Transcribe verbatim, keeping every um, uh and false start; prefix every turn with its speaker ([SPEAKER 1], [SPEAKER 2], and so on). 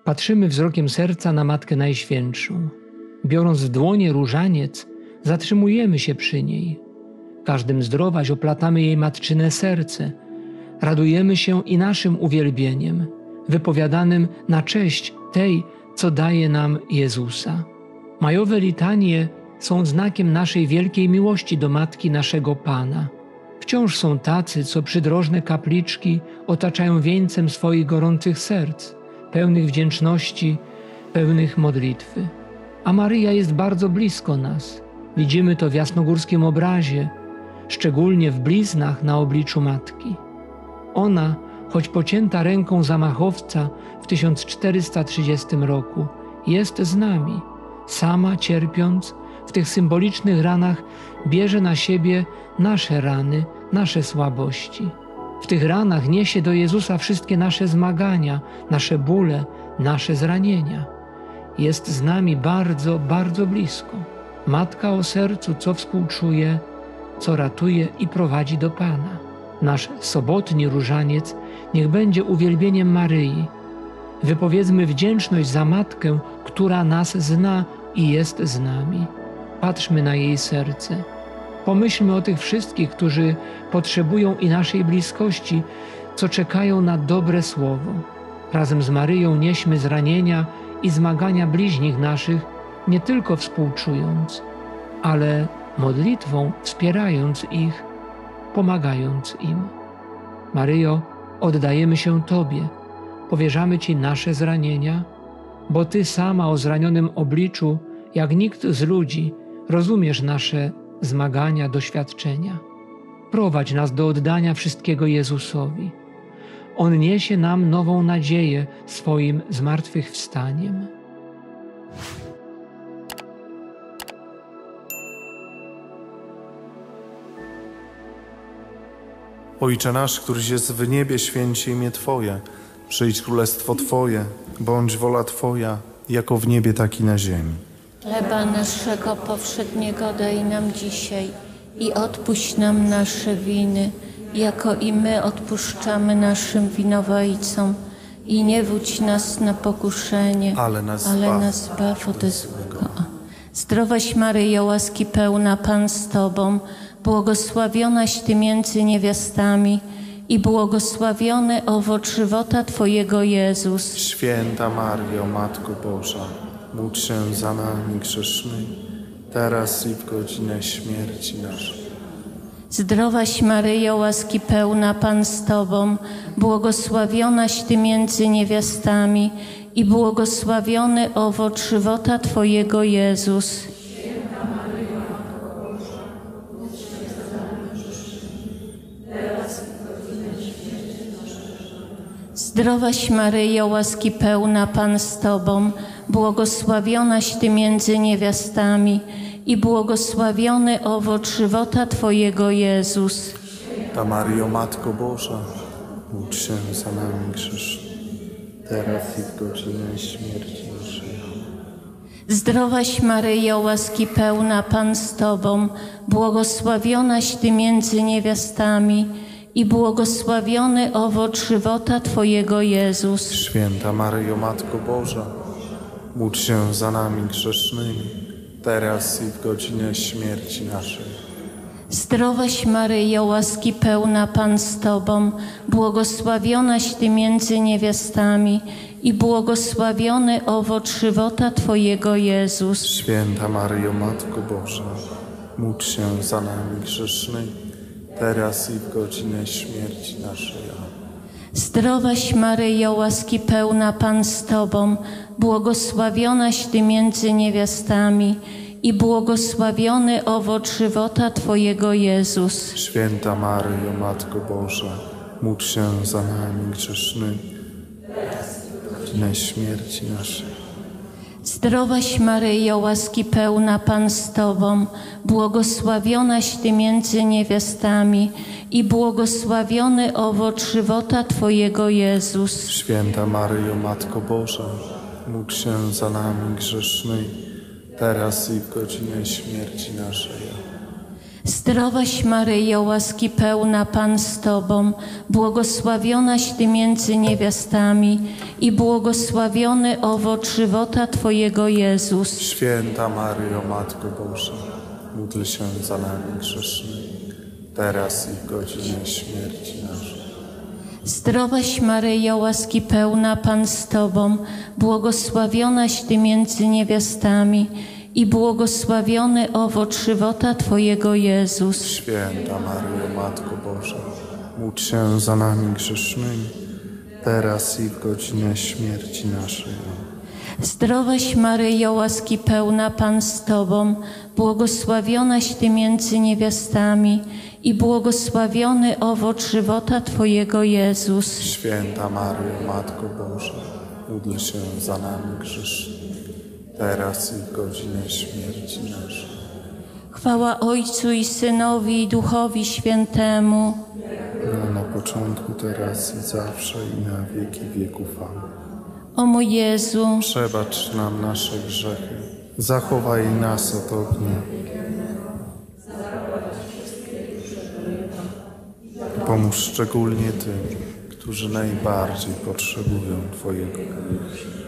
[SPEAKER 1] Patrzymy wzrokiem serca na Matkę Najświętszą. Biorąc w dłonie różaniec, zatrzymujemy się przy niej. Każdym zdrowaś oplatamy jej matczyne serce. Radujemy się i naszym uwielbieniem, wypowiadanym na cześć tej, co daje nam Jezusa. Majowe litanie są znakiem naszej wielkiej miłości do Matki naszego Pana. Wciąż są tacy, co przydrożne kapliczki otaczają wieńcem swoich gorących serc, pełnych wdzięczności, pełnych modlitwy. A Maryja jest bardzo blisko nas. Widzimy to w jasnogórskim obrazie, szczególnie w bliznach na obliczu Matki. Ona, choć pocięta ręką zamachowca w tysiąc czterysta trzydziestym roku, jest z nami. Sama cierpiąc, w tych symbolicznych ranach bierze na siebie nasze rany, nasze słabości. W tych ranach niesie do Jezusa wszystkie nasze zmagania, nasze bóle, nasze zranienia. Jest z nami bardzo, bardzo blisko. Matka o sercu, co współczuje, co ratuje i prowadzi do Pana. Nasz sobotni różaniec niech będzie uwielbieniem Maryi. Wypowiedzmy wdzięczność za Matkę, która nas zna i jest z nami. Patrzmy na jej serce. Pomyślmy o tych wszystkich, którzy potrzebują i naszej bliskości, co czekają na dobre słowo. Razem z Maryją nieśmy zranienia i zmagania bliźnich naszych, nie tylko współczując, ale modlitwą wspierając ich, pomagając im. Maryjo, oddajemy się Tobie, powierzamy Ci nasze zranienia, bo Ty sama o zranionym obliczu, jak nikt z ludzi, rozumiesz nasze zmagania, doświadczenia. Prowadź nas do oddania wszystkiego Jezusowi. On niesie nam nową nadzieję swoim zmartwychwstaniem.
[SPEAKER 2] Ojcze nasz, któryś jest w niebie, święć się imię Twoje. Przyjdź królestwo Twoje, bądź wola Twoja, jako w niebie, tak i na ziemi.
[SPEAKER 3] Chleba naszego powszedniego daj nam dzisiaj i odpuść nam nasze winy, jako i my odpuszczamy naszym winowajcom. I nie wódź nas na pokuszenie,
[SPEAKER 2] ale nas,
[SPEAKER 3] ale
[SPEAKER 2] zbaw.
[SPEAKER 3] nas zbaw ode złego. Zdrowaś Maryjo, łaski pełna, Pan z Tobą, błogosławionaś Ty między niewiastami i błogosławiony owoc żywota Twojego Jezus.
[SPEAKER 2] Święta Maryjo, Matko Boża, módl się za nami grzesznymi, teraz i w godzinę śmierci naszej.
[SPEAKER 3] Zdrowaś Maryjo, łaski pełna, Pan z Tobą, błogosławionaś Ty między niewiastami i błogosławiony owoc żywota Twojego Jezus.
[SPEAKER 4] Święta Maryjo, Matko Boża, módl się za nami grzesznymi, teraz i w godzinę śmierci naszej.
[SPEAKER 3] Zdrowaś Maryjo, łaski pełna, Pan z Tobą, błogosławionaś Ty między niewiastami i błogosławiony owoc żywota Twojego Jezus.
[SPEAKER 2] Ta Maryjo, Matko Boża, módl się za nami grzesznymi, teraz i w godzinę śmierci naszej.
[SPEAKER 3] Zdrowaś Maryjo, łaski pełna, Pan z Tobą, błogosławionaś Ty między niewiastami i błogosławiony owoc żywota Twojego Jezus.
[SPEAKER 2] Święta Maryjo, Matko Boża, módl się za nami grzesznymi, teraz i w godzinę śmierci naszej.
[SPEAKER 3] Zdrowaś Maryjo, łaski pełna, Pan z Tobą, błogosławionaś Ty między niewiastami i błogosławiony owoc żywota Twojego Jezus.
[SPEAKER 2] Święta Maryjo, Matko Boża, módl się za nami grzesznymi, teraz i w godzinę śmierci naszej.
[SPEAKER 3] Zdrowaś Maryjo, łaski pełna, Pan z Tobą, błogosławionaś Ty między niewiastami i błogosławiony owoc żywota Twojego Jezus.
[SPEAKER 2] Święta Maryjo, Matko Boża, módl się za nami grzesznymi, teraz i w godzinę śmierci naszej.
[SPEAKER 3] Zdrowaś Maryjo, łaski pełna, Pan z Tobą, błogosławionaś Ty między niewiastami i błogosławiony owoc żywota Twojego Jezus.
[SPEAKER 2] Święta Maryjo, Matko Boża, módl się za nami grzesznymi, teraz i w godzinę śmierci naszej.
[SPEAKER 3] Zdrowaś Maryjo, łaski pełna, Pan z Tobą, błogosławionaś Ty między niewiastami i błogosławiony owoc żywota Twojego Jezus.
[SPEAKER 2] Święta Maryjo, Matko Boża, módl się za nami grzesznymi, teraz i w godzinie śmierci naszej.
[SPEAKER 3] Zdrowaś Maryjo, łaski pełna, Pan z Tobą, błogosławionaś Ty między niewiastami i błogosławiony owoc żywota Twojego Jezus.
[SPEAKER 2] Święta Maryjo, Matko Boża, módl się za nami grzesznymi, teraz i w godzinę śmierci naszej.
[SPEAKER 3] Zdrowaś Maryjo, łaski pełna, Pan z Tobą, błogosławionaś Ty między niewiastami i błogosławiony owoc żywota Twojego Jezus.
[SPEAKER 2] Święta Maryjo, Matko Boża, módl się za nami grzesznymi, teraz i w godzinę śmierci naszej.
[SPEAKER 3] Chwała Ojcu i Synowi i Duchowi Świętemu.
[SPEAKER 2] No, na początku, teraz i zawsze i na wieki wieków. Amen.
[SPEAKER 3] O mój Jezu,
[SPEAKER 2] Przebacz nam nasze grzechy, zachowaj nas od ognia. Pomóż szczególnie tym, którzy najbardziej potrzebują Twojego miłosierdzia.